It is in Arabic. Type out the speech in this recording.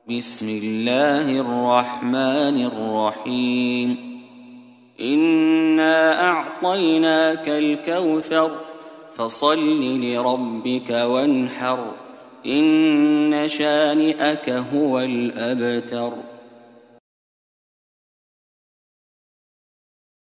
بسم الله الرحمن الرحيم إنا أعطيناك الكوثر فصل لربك وانحر إن شانئك هو الأبتر.